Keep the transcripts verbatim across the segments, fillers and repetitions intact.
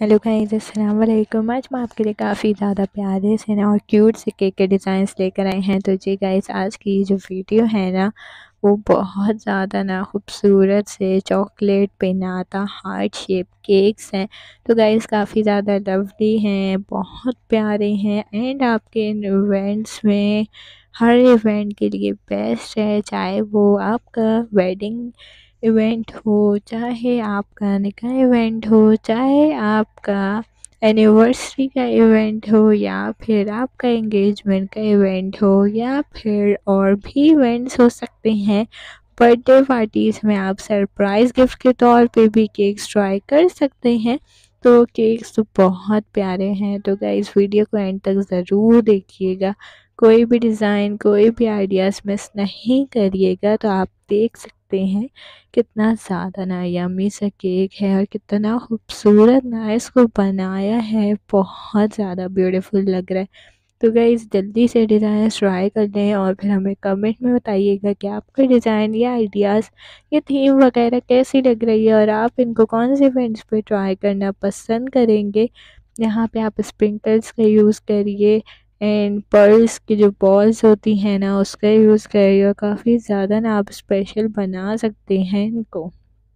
Hello guys, अस्सलाम वालेकुम। आज मैं आपके लिए काफ़ी ज़्यादा प्यारे से ना और क्यूट से केक के डिज़ाइंस लेकर आए हैं। तो जी गाइस, आज की जो वीडियो है ना वो बहुत ज़्यादा ना खूबसूरत से chocolate pinata heart shape cakes हैं। तो गाइस काफ़ी ज़्यादा लवली हैं, बहुत प्यारे हैं एंड आपके इन इवेंट्स में हर इवेंट के लिए बेस्ट है, चाहे वो आपका वेडिंग इवेंट हो, चाहे आपका निकाह इवेंट हो, चाहे आपका एनिवर्सरी का इवेंट हो, या फिर आपका एंगेजमेंट का इवेंट हो, या फिर और भी इवेंट्स हो सकते हैं। बर्थडे पार्टीज़ में आप सरप्राइज़ गिफ्ट के तौर पे भी केक्स ट्राई कर सकते हैं। तो केक्स तो बहुत प्यारे हैं, तो गाइस वीडियो को एंड तक ज़रूर देखिएगा। कोई भी डिज़ाइन, कोई भी आइडियाज़ मिस नहीं करिएगा। तो आप देख सकते हैं कितना ज़्यादा ना यम्मी सा केक है और कितना खूबसूरत ना इसको बनाया है, बहुत ज़्यादा ब्यूटीफुल लग रहा है। तो गाइस जल्दी से डिज़ाइन ट्राई कर लें और फिर हमें कमेंट में बताइएगा कि आपका डिज़ाइन या आइडियाज़ या थीम वगैरह कैसी लग रही है और आप इनको कौन से इवेंट्स पे ट्राई करना पसंद करेंगे। यहाँ पे आप स्प्रिंकल्स का यूज़ करिए एंड पर्ल्स की जो बॉल्स होती हैं ना उसका यूज़ करिए और काफ़ी ज़्यादा ना आप स्पेशल बना सकते हैं इनको।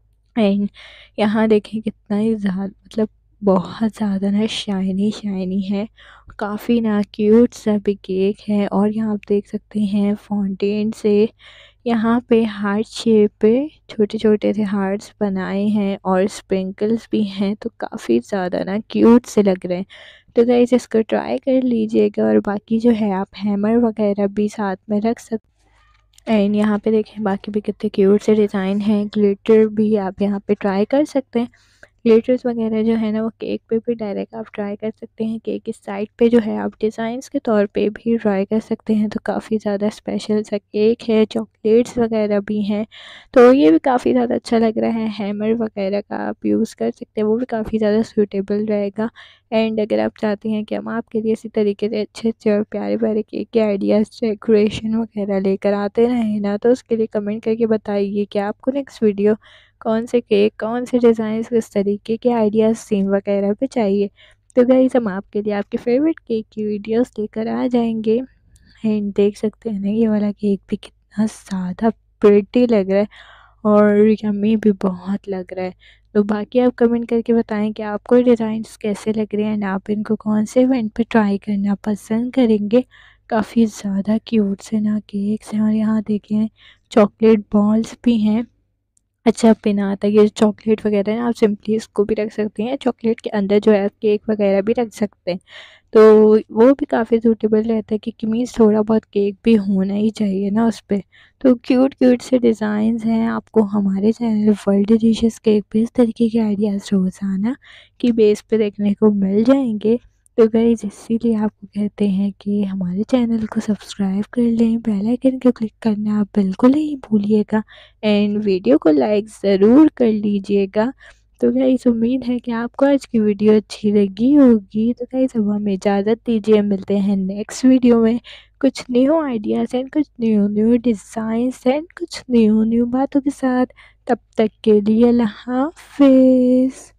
एंड यहाँ देखें कितना ही ज़्यादा मतलब बहुत ज़्यादा ना शाइनी शाइनी है, काफ़ी ना क्यूट सा भी केक है। और यहाँ आप देख सकते हैं फाउंटेन से यहाँ पे हार्ट शेप पे छोटे छोटे से हार्ट्स बनाए हैं और स्प्रिंकल्स भी हैं, तो काफ़ी ज़्यादा ना क्यूट से लग रहे हैं। तो गाइस इसको ट्राई कर लीजिएगा और बाकी जो है आप हैमर वगैरह भी साथ में रख सकते। एंड यहाँ पे देखें बाकी भी कितने क्यूट से डिज़ाइन हैं, ग्लिटर भी आप यहाँ पे ट्राई कर सकते हैं। ग्लिटर्स वगैरह जो है ना वो केक पे भी डायरेक्ट आप ट्राई कर सकते हैं, केक की साइड पे जो है आप डिज़ाइंस के तौर पे भी ट्राई कर सकते हैं। तो काफ़ी ज़्यादा स्पेशल सा केक है, चॉकलेट्स वगैरह भी हैं, तो ये भी काफ़ी ज़्यादा अच्छा लग रहा है। हैमर वगैरह का आप यूज़ कर सकते हैं, वो भी काफ़ी ज़्यादा सूटेबल रहेगा। एंड अगर आप चाहते हैं कि हम आपके लिए इसी तरीके से अच्छे अच्छे और प्यारे प्यारे केक के आइडियाज़ डेकोरेशन वगैरह लेकर आते रहें ना, तो उसके लिए कमेंट करके बताइए कि आपको नेक्स्ट वीडियो कौन से केक, कौन से डिज़ाइंस, किस तरीके के आइडियाज़, थीम वगैरह पे चाहिए। तो गाइस हम आपके लिए आपके फेवरेट केक की वीडियोस लेकर आ जाएंगे। एंड देख सकते हैं ना ये वाला केक भी कितना ज़्यादा प्रिटी लग रहा है और यम्मी भी बहुत लग रहा है। तो बाकी आप कमेंट करके बताएं कि आपको डिज़ाइंस कैसे लग रहे हैं एंड आप इनको कौन से इवेंट पे ट्राई करना पसंद करेंगे। काफ़ी ज़्यादा क्यूट से ना केक्स हैं और यहाँ देखें चॉकलेट बॉल्स भी हैं। अच्छा पिना आता है ये चॉकलेट वगैरह है ना, आप सिंपली इसको भी रख सकते हैं, चॉकलेट के अंदर जो है केक वगैरह भी रख सकते हैं। तो वो भी काफ़ी सूटेबल रहता है क्योंकि मीन्स थोड़ा बहुत केक भी होना ही चाहिए ना उस पे। तो क्यूट क्यूट से डिज़ाइंस हैं, आपको हमारे चैनल वर्ल्ड डिलीशियस केक पे इस तरीके के आइडियाज़ रोज़ाना की बेस पे देखने को मिल जाएंगे। तो गाइस इसीलिए आपको कहते हैं कि हमारे चैनल को सब्सक्राइब कर लें, बेल आइकन को क्लिक करना आप बिल्कुल नहीं भूलिएगा एंड वीडियो को लाइक ज़रूर कर लीजिएगा। तो गाइस उम्मीद है कि आपको आज की वीडियो अच्छी लगी होगी। तो गाइस अब हमें इजाज़त दीजिए, मिलते हैं नेक्स्ट वीडियो में कुछ न्यू आइडियाज़ एंड कुछ न्यू न्यू डिज़ाइंस एंड कुछ न्यू न्यू बातों के साथ। तब तक के लिए अल्लाह हाफ़िज़।